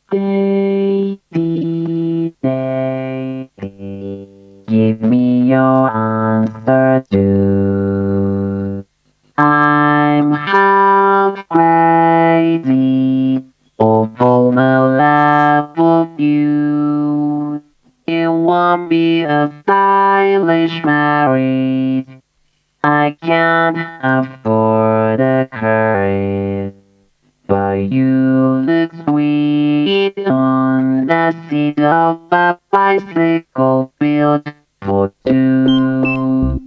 Daisy, Daisy, give me your answer too. I'm half crazy over my love of you. It won't be a stylish marriage. I can't afford a courage. But you look sweet on the seat of a bicycle built for two.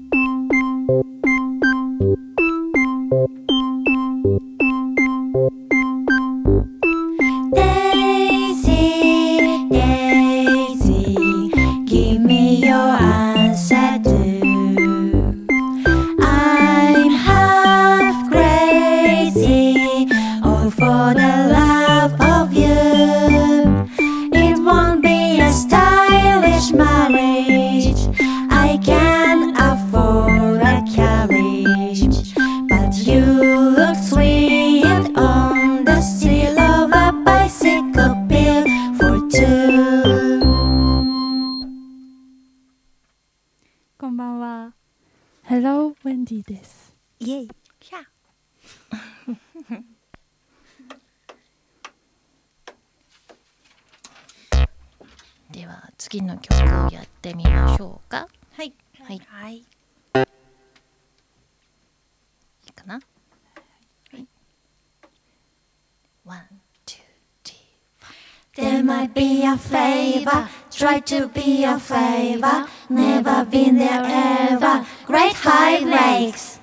Daisy, Daisy, give me your answer too. I'm half crazy, all for the love of you. It won't be a stylish marriage. I can't afford a carriage, but you look sweet on the seal of a bicycle built for two. こんばんは。Hello, Wendy です。 イエイ、キャー。 では次の曲をやってみましょうか。 はい。 はい。 はい。 いいかな。はい。One, two, three, four. There might be a flavor, try to be a flavor. Never been there ever. Great High Lakes.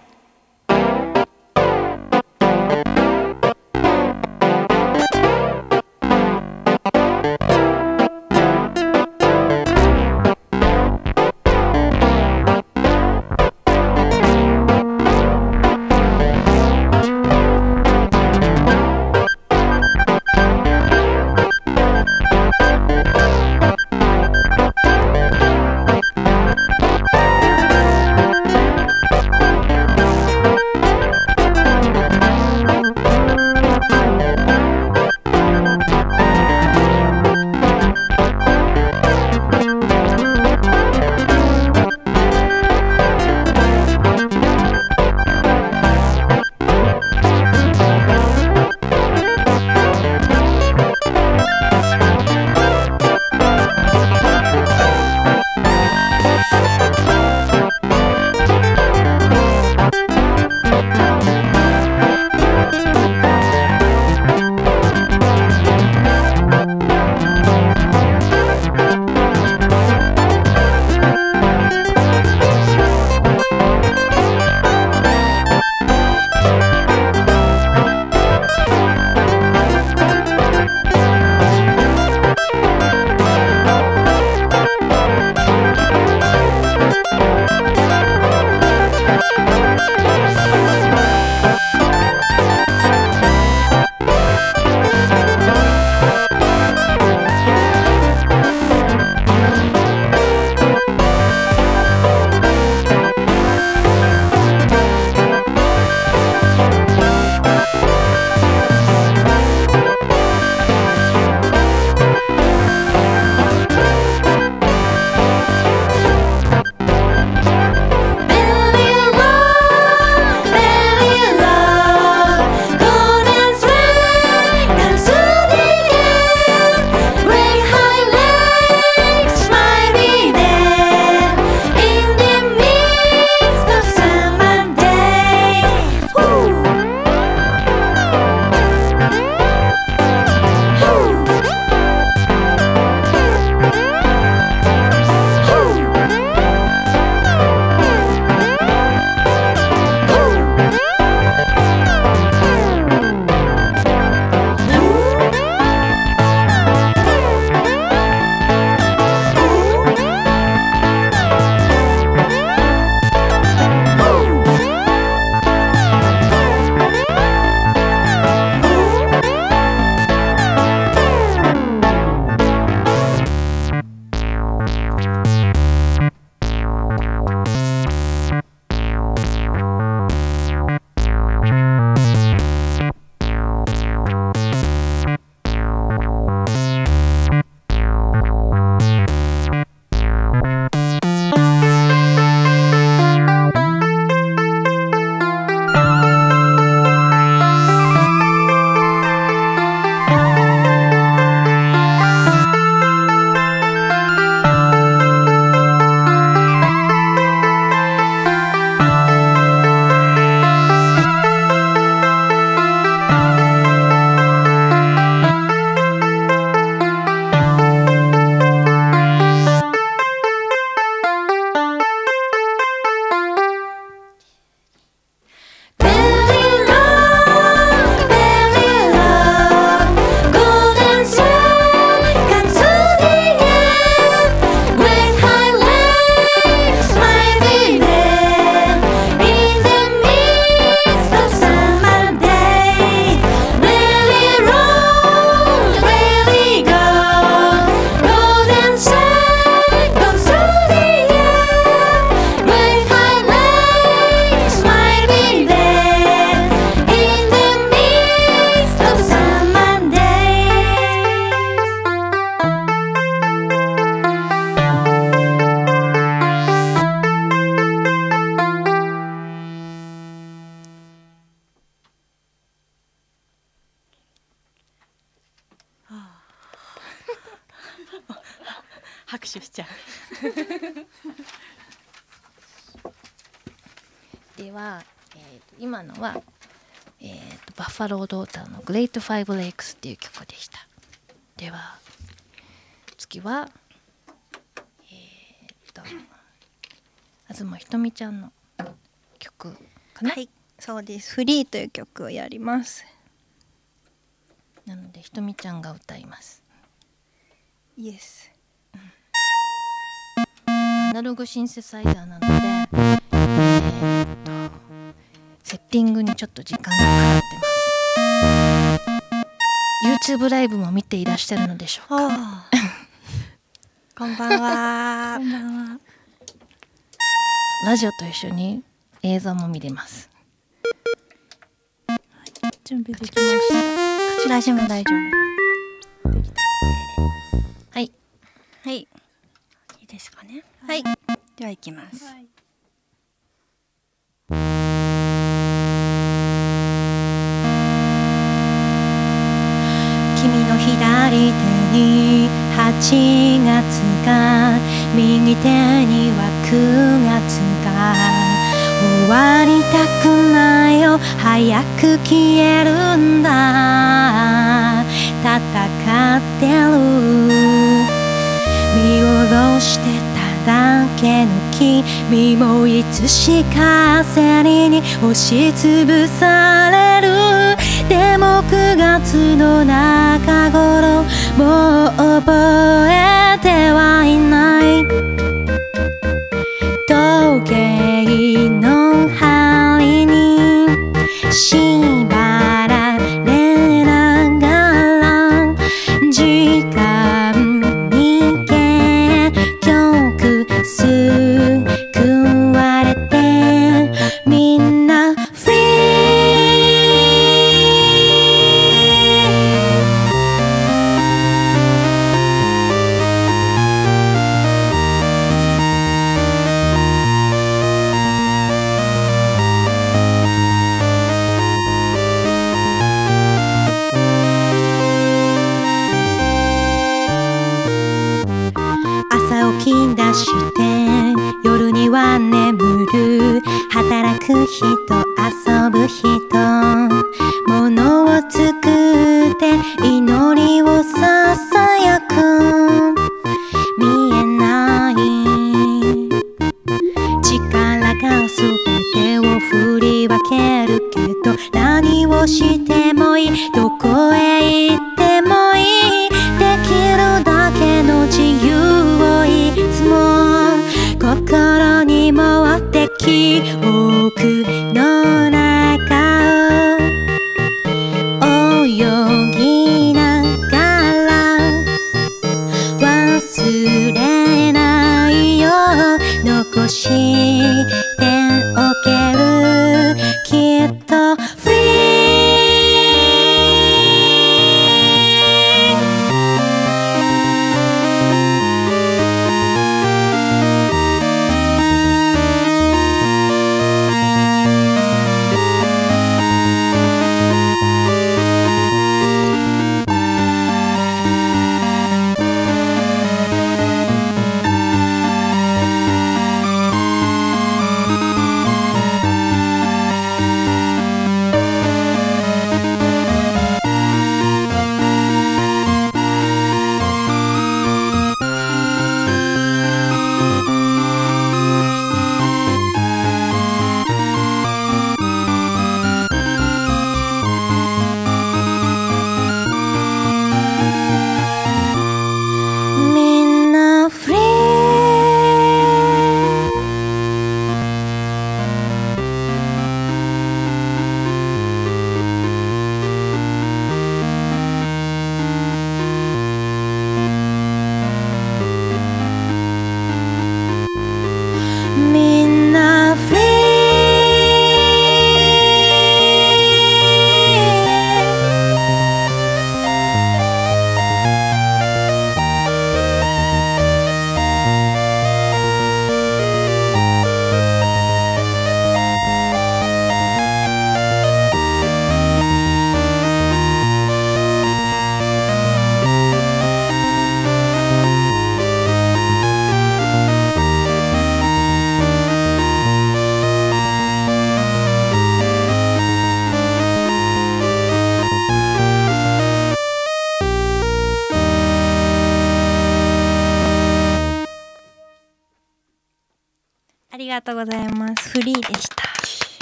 拍手しちゃう。では、今のは、バッファロードーターのグレートファイブレイクスっていう曲でした。では次は東ひとみちゃんの曲かな。 はい、そうです。フリーという曲をやります。 なのでひとみちゃんが歌います。 イエス。 アナログシンセサイザーなので、セッティングにちょっと時間がかかってます。YouTube ライブも見ていらっしゃるのでしょうか。 こんばんは。 こんばんは。 ラジオと一緒に映像も見れます。 準備できました。 ラジオも大丈夫。 できた。 はい。 はい。いいですかね。はい。では行きます。 はい。 君の左手に8月が、右手には9月が、終わりたくないよ、早く消えるんだ、戦ってる、見下ろしてただけの君もいつしか焦りに押しつぶされる。でも9月の中頃、もう覚えてはいない。時計の針に縛られながら、時間に結局救われて、みんなフリー。朝起き出して夜には眠る、働く人遊ぶ人、物を作って祈りをささやく、見えない力が全てを振り分けるけど、何をしてもいい、どこへ行ってもいい、できるだけの自由をいつも心に持って記憶の中を泳ぎながらがとうございます。フリーでした。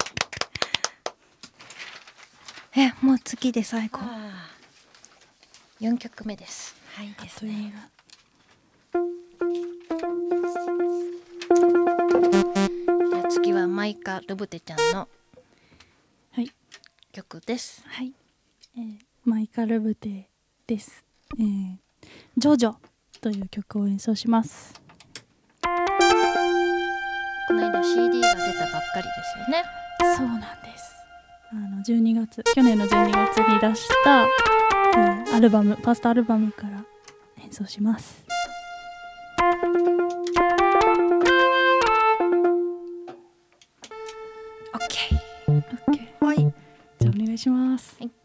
もう次で最後。 4曲目です。 はいですね。 じゃあ次はマイカ・ルブテちゃんの曲です。 はい、マイカ・ルブテです。ジョジョという曲を演奏します。 この間 CD が出たばっかりですよね。 そうなんです。去年の12月に出した、アルバム、ファーストアルバムから演奏します。 オッケー。 はい。じゃあお願いします。 はい。